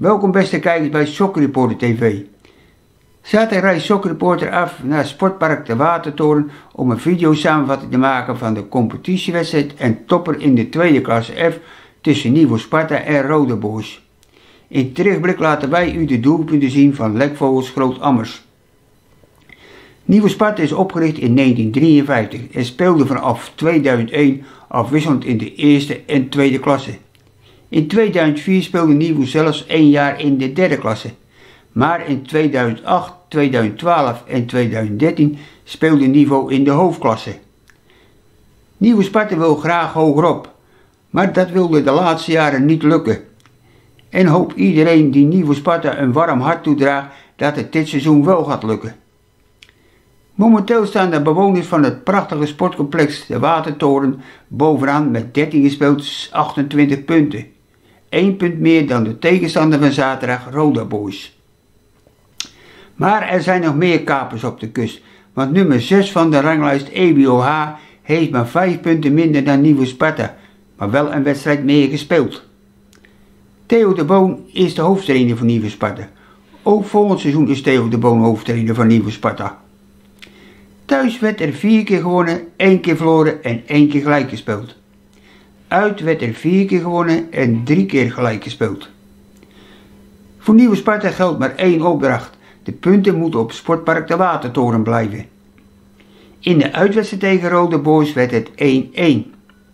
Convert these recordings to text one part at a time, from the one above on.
Welkom beste kijkers bij Soccer Reporter TV. Zaterdag rijdt Soccer Reporter af naar Sportpark de Watertoren om een videosamenvatting te maken van de competitiewedstrijd en topper in de tweede klasse F tussen Niveau Sparta en Roda Boys. In terugblik laten wij u de doelpunten zien van Lekvogels Groot-Ammers. Niveau Sparta is opgericht in 1953 en speelde vanaf 2001 afwisselend in de eerste en tweede klasse. In 2004 speelde Niveau zelfs 1 jaar in de derde klasse, maar in 2008, 2012 en 2013 speelde Niveau in de hoofdklasse. Niveau Sparta wil graag hogerop, maar dat wilde de laatste jaren niet lukken. En hoop iedereen die Niveau Sparta een warm hart toedraagt dat het dit seizoen wel gaat lukken. Momenteel staan de bewoners van het prachtige sportcomplex de Watertoren bovenaan met 13 gespeeld 28 punten. 1 punt meer dan de tegenstander van zaterdag Roda Boys. Maar er zijn nog meer kapers op de kust, want nummer 6 van de ranglijst EBOH heeft maar 5 punten minder dan Niveau Sparta, maar wel een wedstrijd meer gespeeld. Theo de Boon is de hoofdtrainer van Niveau Sparta. Ook volgend seizoen is Theo de Boon hoofdtrainer van Niveau Sparta. Thuis werd er 4 keer gewonnen, 1 keer verloren en 1 keer gelijk gespeeld. Uit werd er 4 keer gewonnen en 3 keer gelijk gespeeld. Voor Niveau Sparta geldt maar 1 opdracht. De punten moeten op Sportpark de Watertoren blijven. In de uitwedstrijd tegen Roda Boys werd het 1-1.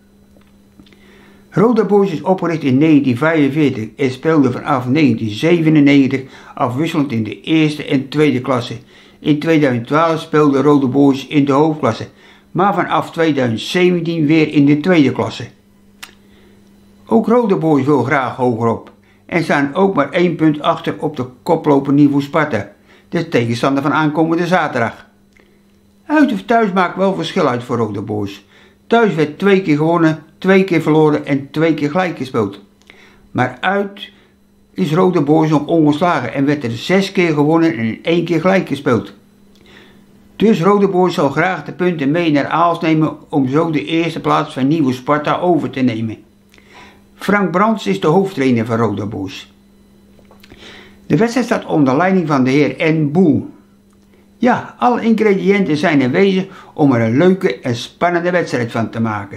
Roda Boys is opgericht in 1945 en speelde vanaf 1997 afwisselend in de eerste en tweede klasse. In 2012 speelde Roda Boys in de hoofdklasse, maar vanaf 2017 weer in de tweede klasse. Ook Roda Boys wil graag hogerop en staan ook maar 1 punt achter op de koploper Niveau Sparta, de tegenstander van aankomende zaterdag. Uit of thuis maakt wel verschil uit voor Roda Boys. Thuis werd 2 keer gewonnen, 2 keer verloren en 2 keer gelijk gespeeld. Maar uit is Roda Boys nog ongeslagen en werd er 6 keer gewonnen en 1 keer gelijk gespeeld. Dus Roda Boys zal graag de punten mee naar Aalst nemen om zo de eerste plaats van Niveau Sparta over te nemen. Frank Brands is de hoofdtrainer van Roda Boys. De wedstrijd staat onder leiding van de heer N. Boel. Ja, alle ingrediënten zijn aanwezig om er een leuke en spannende wedstrijd van te maken.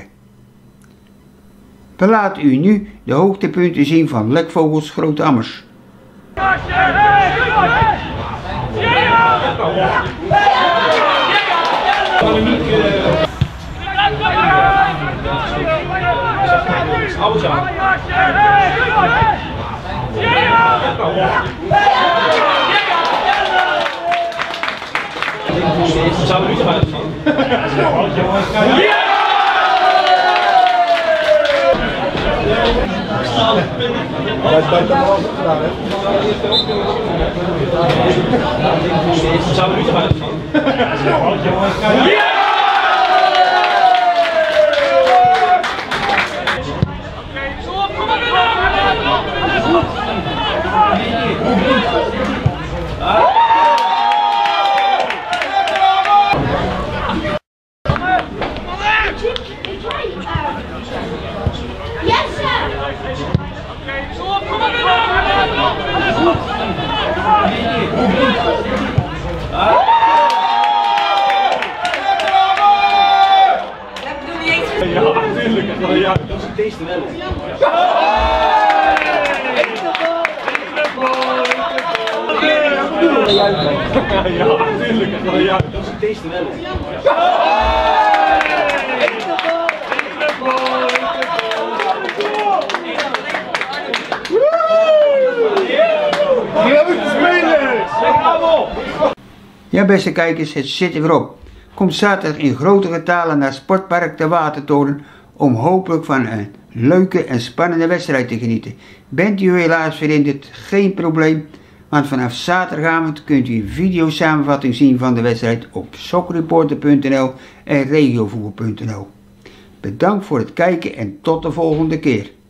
We laten u nu de hoogtepunten zien van Lekvogels Groot-Ammers. Ja, dat is het eerste wel. Ja, natuurlijk. Ja, dat is het eerste wel. Ja, beste kijkers, het zit er weer op. Komt zaterdag in grote getalen naar Sportpark de Watertoren om hopelijk van een leuke en spannende wedstrijd te genieten. Bent u helaas verhinderd, geen probleem, want vanaf zaterdagavond kunt u een videosamenvatting zien van de wedstrijd op soccerreporter.nl en regiovoer.nl. Bedankt voor het kijken en tot de volgende keer.